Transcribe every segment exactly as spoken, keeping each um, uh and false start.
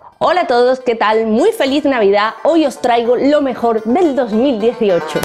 Hola a todos, ¿qué tal? Muy feliz Navidad. Hoy os traigo lo mejor del dos mil dieciocho.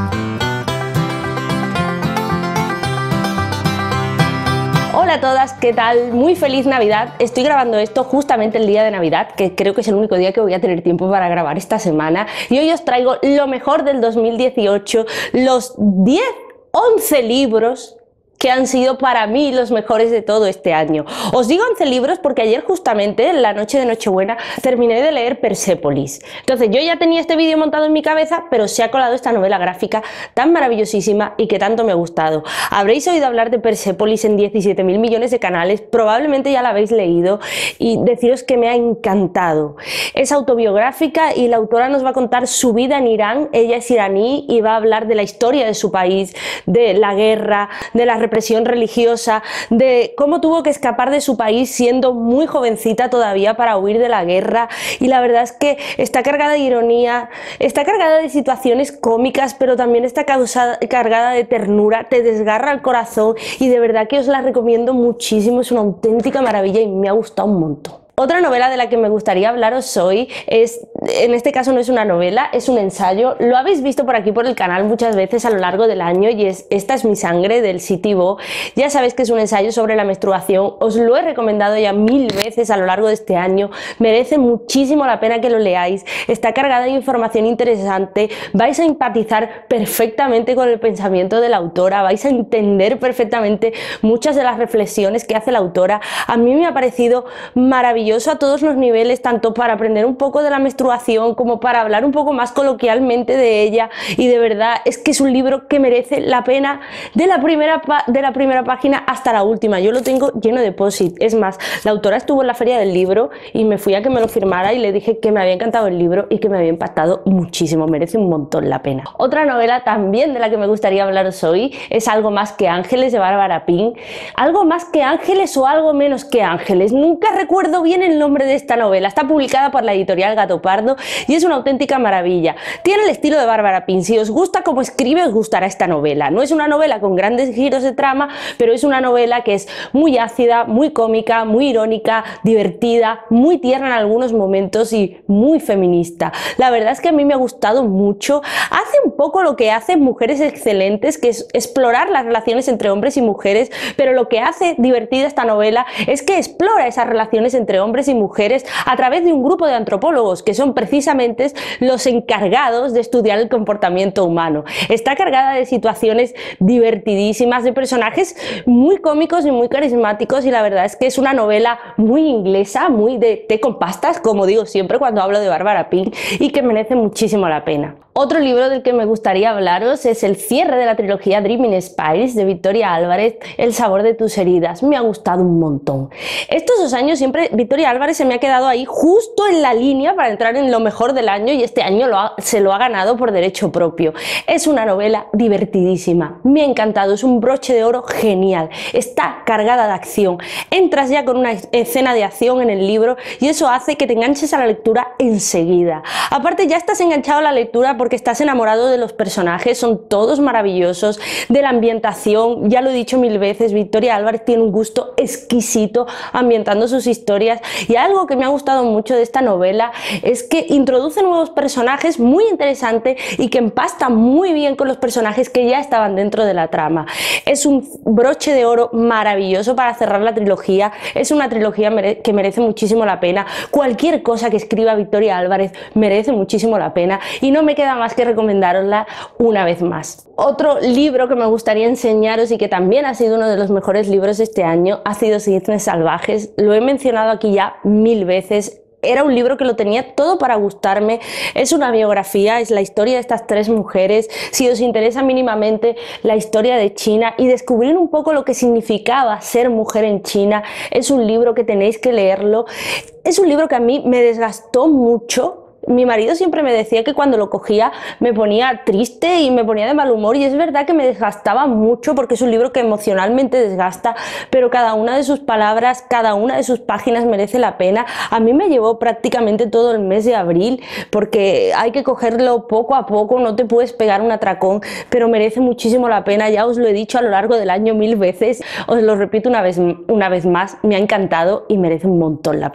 Hola a todas, ¿qué tal? Muy feliz Navidad. Estoy grabando esto justamente el día de Navidad, que creo que es el único día que voy a tener tiempo para grabar esta semana. Y hoy os traigo lo mejor del dos mil dieciocho, los diez, once libros que han sido para mí los mejores de todo este año. Os digo once libros porque ayer justamente, en la noche de Nochebuena, terminé de leer Persépolis. Entonces yo ya tenía este vídeo montado en mi cabeza, pero se ha colado esta novela gráfica tan maravillosísima y que tanto me ha gustado. Habréis oído hablar de Persépolis en diecisiete mil millones de canales, probablemente ya la habéis leído, y deciros que me ha encantado. Es autobiográfica y la autora nos va a contar su vida en Irán. Ella es iraní y va a hablar de la historia de su país, de la guerra, de la represión religiosa, de cómo tuvo que escapar de su país siendo muy jovencita todavía para huir de la guerra. Y la verdad es que está cargada de ironía, está cargada de situaciones cómicas, pero también está causada, cargada de ternura, te desgarra el corazón y de verdad que os la recomiendo muchísimo. Es una auténtica maravilla y me ha gustado un montón. Otra novela de la que me gustaría hablaros hoy es, en este caso no es una novela, es un ensayo. Lo habéis visto por aquí por el canal muchas veces a lo largo del año y es Esta es mi sangre, del Sití Bó. Ya sabéis que es un ensayo sobre la menstruación, os lo he recomendado ya mil veces a lo largo de este año, merece muchísimo la pena que lo leáis, está cargada de información interesante, vais a empatizar perfectamente con el pensamiento de la autora, vais a entender perfectamente muchas de las reflexiones que hace la autora. A mí me ha parecido maravilloso a todos los niveles, tanto para aprender un poco de la menstruación como para hablar un poco más coloquialmente de ella, y de verdad es que es un libro que merece la pena de la primera, de la primera página hasta la última. Yo lo tengo lleno de post-it, es más, la autora estuvo en la feria del libro y me fui a que me lo firmara y le dije que me había encantado el libro y que me había impactado muchísimo, merece un montón la pena. Otra novela también de la que me gustaría hablaros hoy es Algo más que ángeles, de Bárbara Pin. Algo más que ángeles o algo menos que ángeles, nunca recuerdo bien el nombre de esta novela. Está publicada por la editorial Gato Pardo y es una auténtica maravilla. Tiene el estilo de Bárbara Pin. Si os gusta cómo escribe, os gustará esta novela. No es una novela con grandes giros de trama, pero es una novela que es muy ácida, muy cómica, muy irónica, divertida, muy tierna en algunos momentos y muy feminista. La verdad es que a mí me ha gustado mucho. Hace un poco lo que hacen Mujeres Excelentes, que es explorar las relaciones entre hombres y mujeres, pero lo que hace divertida esta novela es que explora esas relaciones entre hombres hombres y mujeres a través de un grupo de antropólogos que son precisamente los encargados de estudiar el comportamiento humano. Está cargada de situaciones divertidísimas, de personajes muy cómicos y muy carismáticos, y la verdad es que es una novela muy inglesa, muy de té con pastas, como digo siempre cuando hablo de Bárbara Pin, y que merece muchísimo la pena. Otro libro del que me gustaría hablaros es el cierre de la trilogía Dreaming Spies de Victoria Álvarez, El sabor de tus heridas. Me ha gustado un montón. Estos dos años siempre Victoria Álvarez se me ha quedado ahí justo en la línea para entrar en lo mejor del año, y este año lo ha, se lo ha ganado por derecho propio. Es una novela divertidísima, me ha encantado, es un broche de oro genial, está cargada de acción, entras ya con una escena de acción en el libro y eso hace que te enganches a la lectura enseguida. Aparte ya estás enganchado a la lectura porque estás enamorado de los personajes, son todos maravillosos, de la ambientación, ya lo he dicho mil veces, Victoria Álvarez tiene un gusto exquisito ambientando sus historias. Y algo que me ha gustado mucho de esta novela es que introduce nuevos personajes muy interesantes y que empasta muy bien con los personajes que ya estaban dentro de la trama. Es un broche de oro maravilloso para cerrar la trilogía, es una trilogía mere que merece muchísimo la pena. Cualquier cosa que escriba Victoria Álvarez merece muchísimo la pena y no me queda más que recomendárosla una vez más. Otro libro que me gustaría enseñaros y que también ha sido uno de los mejores libros de este año ha sido Cisnes Salvajes. Lo he mencionado aquí ya mil veces. Era un libro que lo tenía todo para gustarme, es una biografía, es la historia de estas tres mujeres. Si os interesa mínimamente la historia de China y descubrir un poco lo que significaba ser mujer en China, es un libro que tenéis que leerlo. Es un libro que a mí me desgastó mucho. Mi marido siempre me decía que cuando lo cogía me ponía triste y me ponía de mal humor, y es verdad que me desgastaba mucho porque es un libro que emocionalmente desgasta, pero cada una de sus palabras, cada una de sus páginas merece la pena. A mí me llevó prácticamente todo el mes de abril porque hay que cogerlo poco a poco, no te puedes pegar un atracón, pero merece muchísimo la pena. Ya os lo he dicho a lo largo del año mil veces, os lo repito una vez, una vez más, me ha encantado y merece un montón la pena.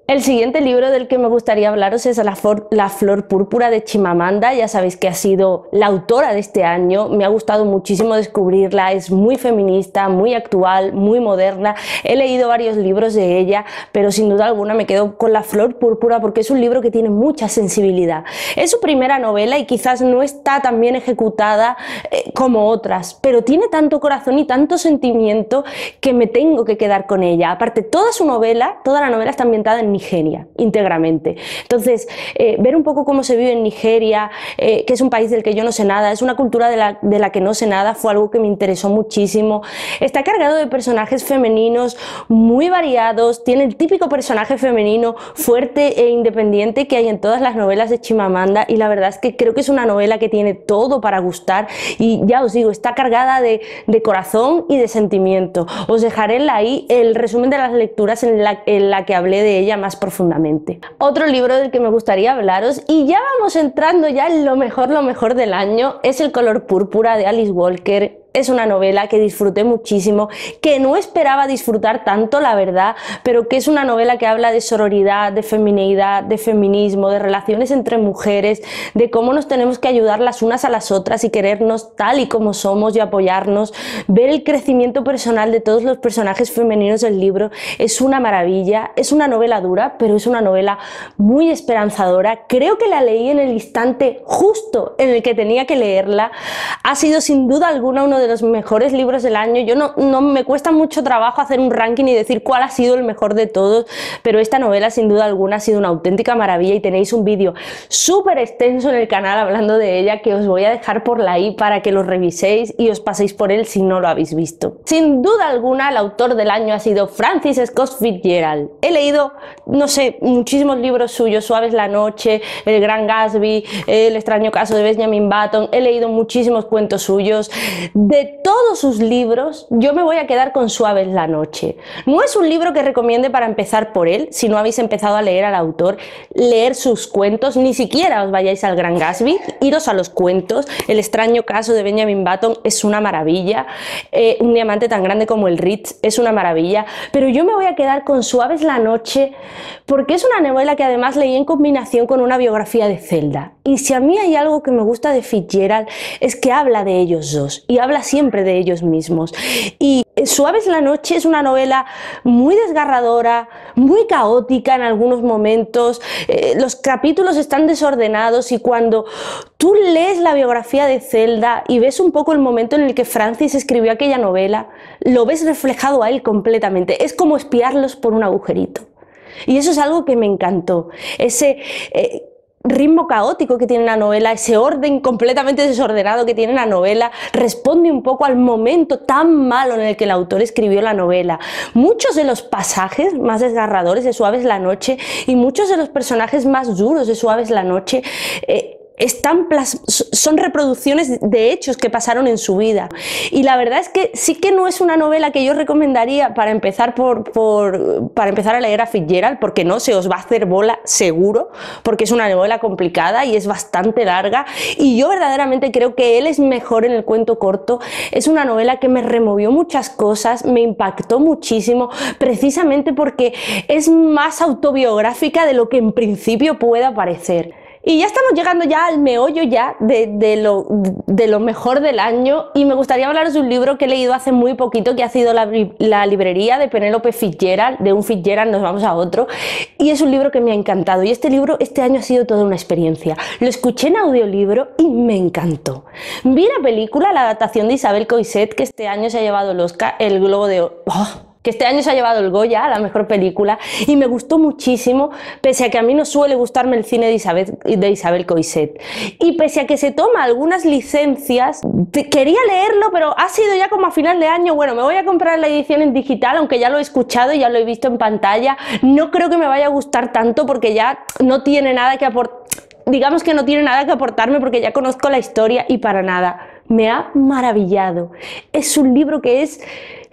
El siguiente libro del que me gustaría hablaros es La Flor, La Flor Púrpura de Chimamanda. Ya sabéis que ha sido la autora de este año, me ha gustado muchísimo descubrirla, es muy feminista, muy actual, muy moderna. He leído varios libros de ella, pero sin duda alguna me quedo con La Flor Púrpura porque es un libro que tiene mucha sensibilidad. Es su primera novela y quizás no está tan bien ejecutada eh, como otras, pero tiene tanto corazón y tanto sentimiento que me tengo que quedar con ella. Aparte, toda su novela, toda la novela está ambientada en Nigeria, íntegramente. Entonces, eh, ver un poco cómo se vive en Nigeria, eh, que es un país del que yo no sé nada, es una cultura de la, de la que no sé nada, fue algo que me interesó muchísimo. Está cargado de personajes femeninos muy variados, tiene el típico personaje femenino fuerte e independiente que hay en todas las novelas de Chimamanda, y la verdad es que creo que es una novela que tiene todo para gustar, y ya os digo, está cargada de, de corazón y de sentimiento. Os dejaré ahí el resumen de las lecturas en la, en la que hablé de ella más profundamente. Otro libro del que me gustaría hablaros, y ya vamos entrando ya en lo mejor, lo mejor del año, es El color púrpura de Alice Walker. Es una novela que disfruté muchísimo, que no esperaba disfrutar tanto, la verdad, pero que es una novela que habla de sororidad, de feminidad, de feminismo, de relaciones entre mujeres, de cómo nos tenemos que ayudar las unas a las otras y querernos tal y como somos y apoyarnos. Ver el crecimiento personal de todos los personajes femeninos del libro es una maravilla. Es una novela dura, pero es una novela muy esperanzadora. Creo que la leí en el instante justo en el que tenía que leerla. Ha sido sin duda alguna uno de los mejores libros del año. Yo no, no me cuesta mucho trabajo hacer un ranking y decir cuál ha sido el mejor de todos, pero esta novela sin duda alguna ha sido una auténtica maravilla, y tenéis un vídeo súper extenso en el canal hablando de ella que os voy a dejar por la i para que lo reviséis y os paséis por él si no lo habéis visto. Sin duda alguna el autor del año ha sido Francis Scott Fitzgerald. He leído, no sé, muchísimos libros suyos: Suave es la noche, El Gran Gatsby, El extraño caso de Benjamin Button. He leído muchísimos cuentos suyos. De todos sus libros, yo me voy a quedar con Suave es la noche. No es un libro que recomiende para empezar por él, si no habéis empezado a leer al autor, leer sus cuentos, ni siquiera os vayáis al Gran Gatsby, iros a los cuentos. El extraño caso de Benjamin Button es una maravilla, eh, Un diamante tan grande como el Ritz es una maravilla, pero yo me voy a quedar con Suave es la noche porque es una novela que además leí en combinación con una biografía de Zelda. Y si a mí hay algo que me gusta de Fitzgerald es que habla de ellos dos y habla siempre de ellos mismos. Y Suave es la noche es una novela muy desgarradora, muy caótica en algunos momentos. Eh, los capítulos están desordenados, y cuando tú lees la biografía de Zelda y ves un poco el momento en el que Francis escribió aquella novela, lo ves reflejado a él completamente. Es como espiarlos por un agujerito. Y eso es algo que me encantó. Ese... Eh, ritmo caótico que tiene la novela, ese orden completamente desordenado que tiene la novela, responde un poco al momento tan malo en el que el autor escribió la novela. Muchos de los pasajes más desgarradores de Suave es la noche y muchos de los personajes más duros de Suave es la noche eh, están son reproducciones de hechos que pasaron en su vida. Y la verdad es que sí que no es una novela que yo recomendaría para empezar por, por para empezar a leer a Fitzgerald, porque no se os va a hacer bola seguro, porque es una novela complicada y es bastante larga, y yo verdaderamente creo que él es mejor en el cuento corto. Es una novela que me removió muchas cosas, me impactó muchísimo, precisamente porque es más autobiográfica de lo que en principio pueda parecer. Y ya estamos llegando ya al meollo ya de, de, lo, de lo mejor del año, y me gustaría hablaros de un libro que he leído hace muy poquito, que ha sido la, la librería de Penélope Fitzgerald. De un Fitzgerald nos vamos a otro, y es un libro que me ha encantado, y este libro este año ha sido toda una experiencia. Lo escuché en audiolibro y me encantó. Vi la película, la adaptación de Isabel Coixet, que este año se ha llevado el Oscar, el Globo de Oro. ¡Oh! que este año se ha llevado el Goya a la mejor película, y me gustó muchísimo, pese a que a mí no suele gustarme el cine de Isabel, de Isabel Coixet. Y pese a que se toma algunas licencias, quería leerlo, pero ha sido ya como a final de año. Bueno, me voy a comprar la edición en digital, aunque ya lo he escuchado y ya lo he visto en pantalla. No creo que me vaya a gustar tanto, porque ya no tiene nada que aportar. Digamos que no tiene nada que aportarme, porque ya conozco la historia, y para nada. Me ha maravillado. Es un libro que es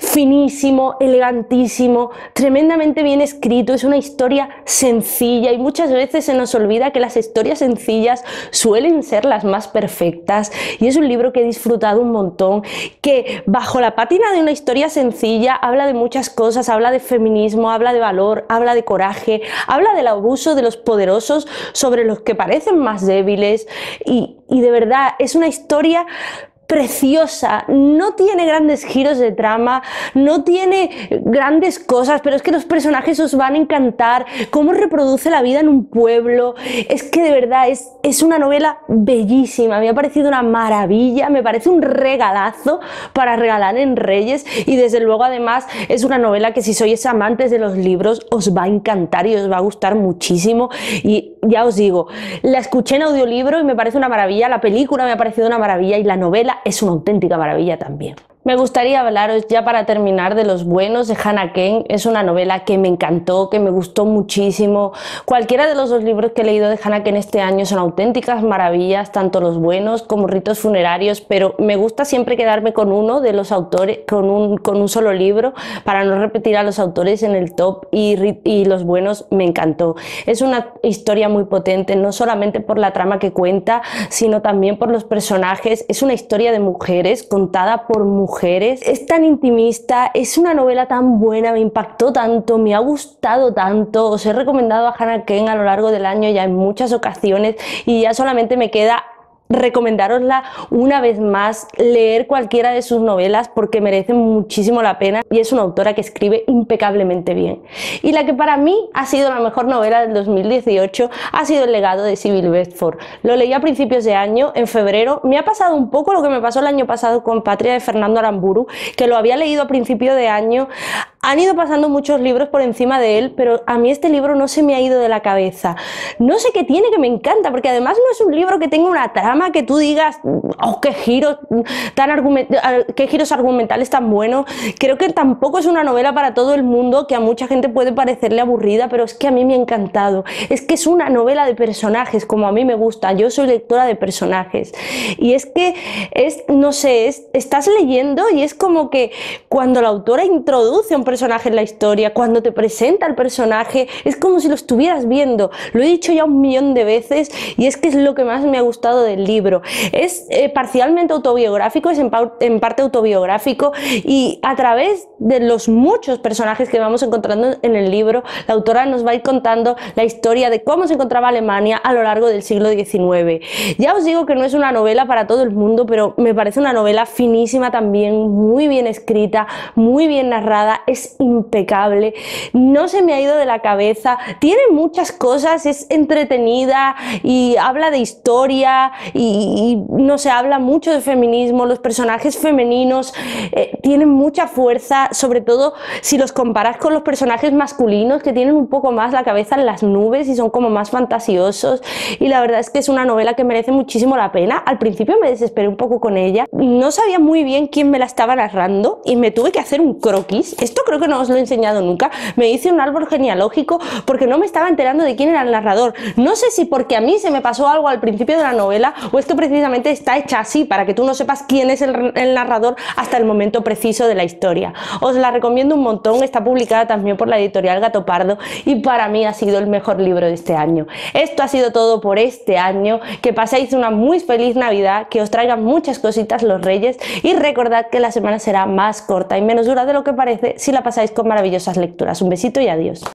finísimo, elegantísimo, tremendamente bien escrito, es una historia sencilla y muchas veces se nos olvida que las historias sencillas suelen ser las más perfectas, y es un libro que he disfrutado un montón, que bajo la pátina de una historia sencilla habla de muchas cosas, habla de feminismo, habla de valor, habla de coraje, habla del abuso de los poderosos sobre los que parecen más débiles, y, y de verdad es una historia preciosa. No tiene grandes giros de trama, no tiene grandes cosas, pero es que los personajes os van a encantar, cómo reproduce la vida en un pueblo, es que de verdad es, es una novela bellísima, me ha parecido una maravilla, me parece un regalazo para regalar en Reyes, y desde luego además es una novela que si sois amantes de los libros os va a encantar y os va a gustar muchísimo, y ya os digo, la escuché en audiolibro y me parece una maravilla, la película me ha parecido una maravilla y la novela es una auténtica maravilla también. Me gustaría hablaros ya para terminar de Los buenos de Hannah Kane. Es una novela que me encantó, que me gustó muchísimo. Cualquiera de los dos libros que he leído de Hannah Kane este año son auténticas maravillas, tanto Los buenos como Ritos funerarios, pero me gusta siempre quedarme con uno de los autores, con un, con un solo libro, para no repetir a los autores en el top, y, y Los buenos me encantó. Es una historia muy potente, no solamente por la trama que cuenta, sino también por los personajes. Es una historia de mujeres contada por mujeres. Mujeres. Es tan intimista, es una novela tan buena, me impactó tanto, me ha gustado tanto. Os he recomendado a Hannah Kane a lo largo del año ya en muchas ocasiones, y ya solamente me queda recomendárosla una vez más, leer cualquiera de sus novelas porque merecen muchísimo la pena, y es una autora que escribe impecablemente bien. Y la que para mí ha sido la mejor novela del dos mil dieciocho ha sido El legado de Sybil Bedford. Lo leí a principios de año, en febrero. Me ha pasado un poco lo que me pasó el año pasado con Patria de Fernando Aramburu, que lo había leído a principio de año. Han ido pasando muchos libros por encima de él, pero a mí este libro no se me ha ido de la cabeza. No sé qué tiene, que me encanta, porque además no es un libro que tenga una trama que tú digas, oh, qué giros, tan argument qué giros argumentales tan buenos. Creo que tampoco es una novela para todo el mundo, que a mucha gente puede parecerle aburrida, pero es que a mí me ha encantado. Es que es una novela de personajes, como a mí me gusta. Yo soy lectora de personajes. Y es que, es, no sé, es, estás leyendo y es como que cuando la autora introduce a un personaje en la historia, cuando te presenta al personaje, es como si lo estuvieras viendo. Lo he dicho ya un millón de veces, y es que es lo que más me ha gustado del libro. Es eh, parcialmente autobiográfico, es en, en parte autobiográfico, y a través de los muchos personajes que vamos encontrando en el libro, la autora nos va a ir contando la historia de cómo se encontraba Alemania a lo largo del siglo diecinueve. Ya os digo que no es una novela para todo el mundo, pero me parece una novela finísima también, muy bien escrita, muy bien narrada, es impecable, no se me ha ido de la cabeza, tiene muchas cosas, es entretenida y habla de historia y, y no se habla mucho de feminismo, los personajes femeninos eh, tienen mucha fuerza, sobre todo si los comparas con los personajes masculinos, que tienen un poco más la cabeza en las nubes y son como más fantasiosos, y la verdad es que es una novela que merece muchísimo la pena. Al principio me desesperé un poco con ella, no sabía muy bien quién me la estaba narrando y me tuve que hacer un croquis. Esto creo que no os lo he enseñado nunca. Me hice un árbol genealógico porque no me estaba enterando de quién era el narrador. No sé si porque a mí se me pasó algo al principio de la novela, o esto precisamente está hecha así para que tú no sepas quién es el, el narrador hasta el momento preciso de la historia. Os la recomiendo un montón, está publicada también por la editorial Gato Pardo, y para mí ha sido el mejor libro de este año. Esto ha sido todo por este año, que paséis una muy feliz Navidad, que os traigan muchas cositas los Reyes, y recordad que la semana será más corta y menos dura de lo que parece si la pasáis con maravillosas lecturas. Un besito y adiós.